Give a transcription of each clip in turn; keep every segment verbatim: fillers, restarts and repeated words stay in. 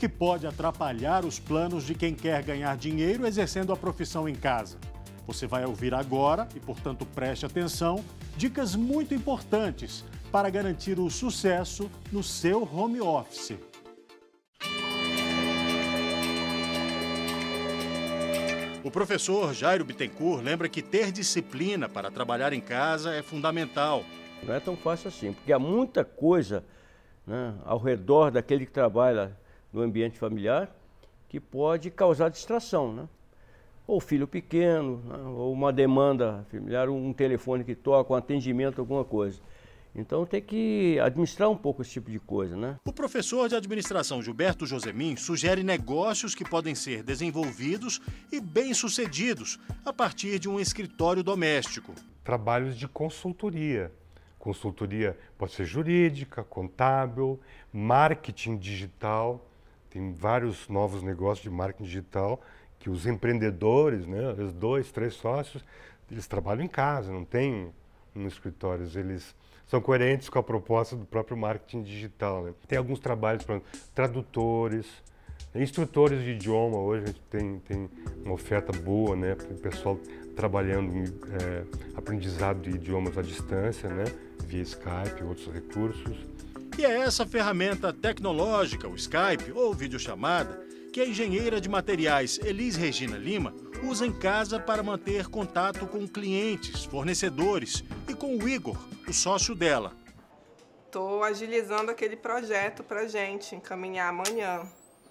que pode atrapalhar os planos de quem quer ganhar dinheiro exercendo a profissão em casa. Você vai ouvir agora, e portanto preste atenção, dicas muito importantes para garantir o sucesso no seu home office. O professor Jairo Bittencourt lembra que ter disciplina para trabalhar em casa é fundamental. Não é tão fácil assim, porque há muita coisa, né, ao redor daquele que trabalha no ambiente familiar que pode causar distração, né? Ou filho pequeno, né, ou uma demanda familiar, um telefone que toca, um atendimento, alguma coisa. Então tem que administrar um pouco esse tipo de coisa, né? O professor de administração Gilberto Josemin sugere negócios que podem ser desenvolvidos e bem-sucedidos a partir de um escritório doméstico. Trabalhos de consultoria. Consultoria pode ser jurídica, contábil, marketing digital. Tem vários novos negócios de marketing digital que os empreendedores, né, os dois, três sócios, eles trabalham em casa, não tem no escritório, eles são coerentes com a proposta do próprio marketing digital, né? Tem alguns trabalhos para tradutores, instrutores de idioma. Hoje a gente tem, tem uma oferta boa, né, para o pessoal trabalhando é, aprendizado de idiomas à distância, né, via Skype e outros recursos. E é essa ferramenta tecnológica, o Skype ou videochamada, que a engenheira de materiais Elis Regina Lima usa em casa para manter contato com clientes, fornecedores e com o Igor, o sócio dela. Estou agilizando aquele projeto para a gente encaminhar amanhã.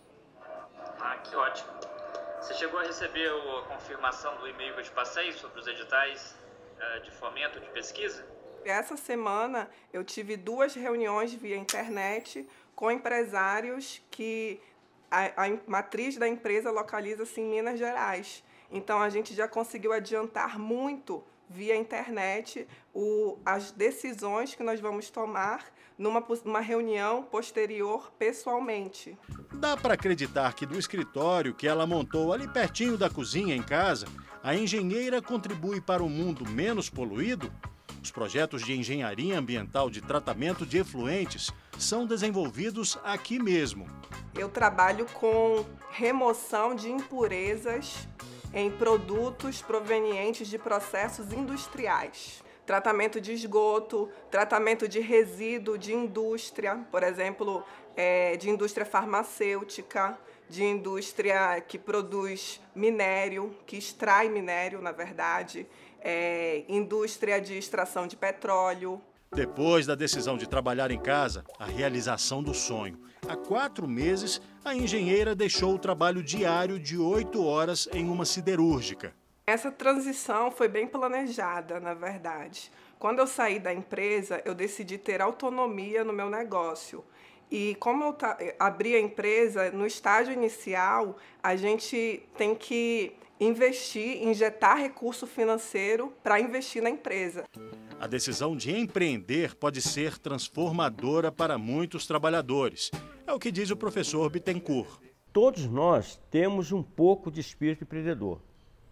Ah, que ótimo. Você chegou a receber a confirmação do e-mail que eu te passei sobre os editais uh, de fomento de pesquisa? Essa semana eu tive duas reuniões via internet com empresários que a, a matriz da empresa localiza-se em Minas Gerais. Então a gente já conseguiu adiantar muito via internet o, as decisões que nós vamos tomar numa, numa reunião posterior pessoalmente. Dá para acreditar que do escritório que ela montou ali pertinho da cozinha em casa, a engenheira contribui para um mundo menos poluído? Os projetos de engenharia ambiental de tratamento de efluentes são desenvolvidos aqui mesmo. Eu trabalho com remoção de impurezas em produtos provenientes de processos industriais. Tratamento de esgoto, tratamento de resíduo de indústria, por exemplo, é, de indústria farmacêutica, de indústria que produz minério, que extrai minério, na verdade, é, indústria de extração de petróleo. Depois da decisão de trabalhar em casa, a realização do sonho. Há quatro meses, a engenheira deixou o trabalho diário de oito horas em uma siderúrgica. Essa transição foi bem planejada, na verdade. Quando eu saí da empresa, eu decidi ter autonomia no meu negócio. E como eu abri a empresa, no estágio inicial, a gente tem que investir, injetar recurso financeiro para investir na empresa. A decisão de empreender pode ser transformadora para muitos trabalhadores. É o que diz o professor Bittencourt. Todos nós temos um pouco de espírito empreendedor,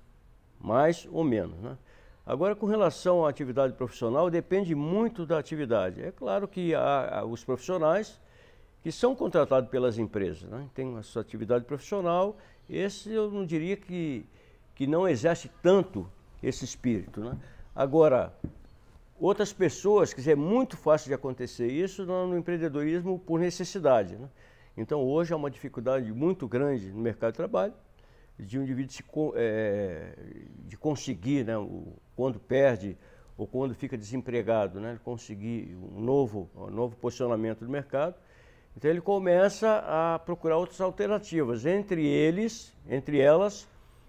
mais ou menos, né? Agora, com relação à atividade profissional, depende muito da atividade. É claro que há, há os profissionais que são contratados pelas empresas, né? Tem a sua atividade profissional, esse eu não diria que, que não exerce tanto esse espírito, né? Agora, outras pessoas, quer dizer, é muito fácil de acontecer isso no, no empreendedorismo por necessidade, né? Então, hoje há uma dificuldade muito grande no mercado de trabalho, de um indivíduo se, é, de conseguir, né, o, quando perde ou quando fica desempregado, né, conseguir um novo, um novo posicionamento no mercado. Então ele começa a procurar outras alternativas, entre eles, entre elas,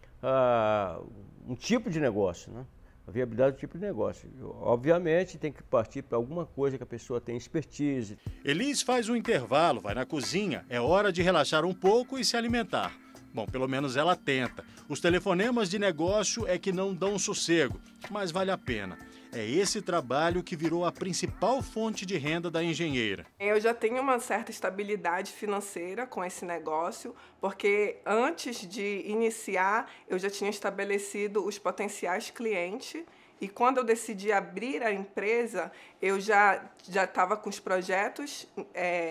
ah, um tipo de negócio, né? A viabilidade do tipo de negócio. Obviamente tem que partir para alguma coisa que a pessoa tem expertise. Elis faz um intervalo, vai na cozinha, é hora de relaxar um pouco e se alimentar. Bom, pelo menos ela tenta. Os telefonemas de negócio é que não dão sossego, mas vale a pena. É esse trabalho que virou a principal fonte de renda da engenheira. Eu já tenho uma certa estabilidade financeira com esse negócio, porque antes de iniciar, eu já tinha estabelecido os potenciais clientes. E quando eu decidi abrir a empresa, eu já já estava com os projetos é,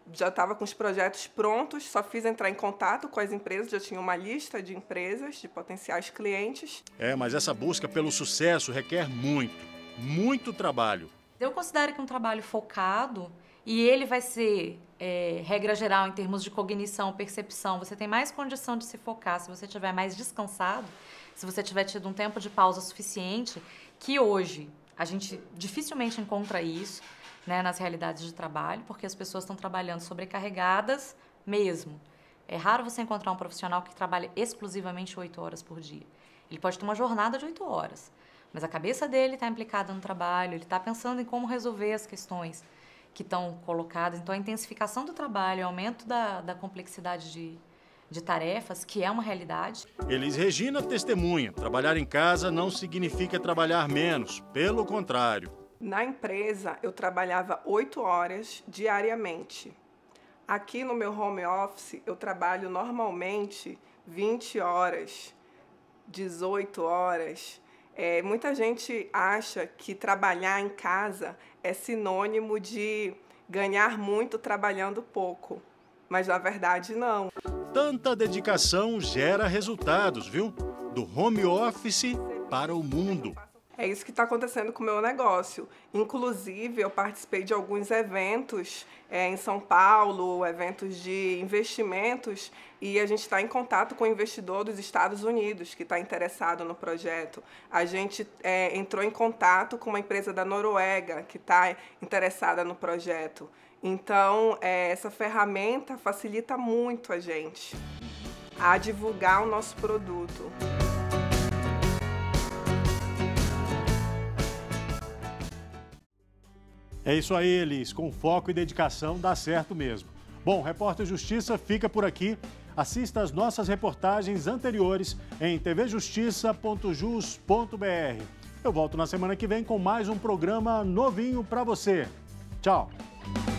já estava com os projetos prontos, só fiz entrar em contato com as empresas, já tinha uma lista de empresas, de potenciais clientes. É, mas essa busca pelo sucesso requer muito, muito trabalho. Eu considero que um trabalho focado, e ele vai ser, é, regra geral, em termos de cognição, percepção, você tem mais condição de se focar se você estiver mais descansado, se você tiver tido um tempo de pausa suficiente, que hoje a gente dificilmente encontra isso, né, nas realidades de trabalho, porque as pessoas estão trabalhando sobrecarregadas mesmo. É raro você encontrar um profissional que trabalha exclusivamente oito horas por dia. Ele pode ter uma jornada de oito horas, mas a cabeça dele está implicada no trabalho, ele está pensando em como resolver as questões que estão colocadas. Então, a intensificação do trabalho, o aumento da, da complexidade de, de tarefas, que é uma realidade. Elis Regina testemunha, trabalhar em casa não significa trabalhar menos, pelo contrário. Na empresa, eu trabalhava oito horas diariamente. Aqui no meu home office, eu trabalho normalmente vinte horas, dezoito horas. É, muita gente acha que trabalhar em casa é sinônimo de ganhar muito trabalhando pouco, mas na verdade não. Tanta dedicação gera resultados, viu? Do home office para o mundo. É isso que está acontecendo com o meu negócio. Inclusive, eu participei de alguns eventos é, em São Paulo, eventos de investimentos, e a gente está em contato com o investidor dos Estados Unidos, que está interessado no projeto. A gente é, entrou em contato com uma empresa da Noruega, que está interessada no projeto. Então, é, essa ferramenta facilita muito a gente a divulgar o nosso produto. É isso aí, Elis. Com foco e dedicação dá certo mesmo. Bom, Repórter Justiça fica por aqui. Assista as nossas reportagens anteriores em t v justiça ponto jus ponto b r. Eu volto na semana que vem com mais um programa novinho para você. Tchau!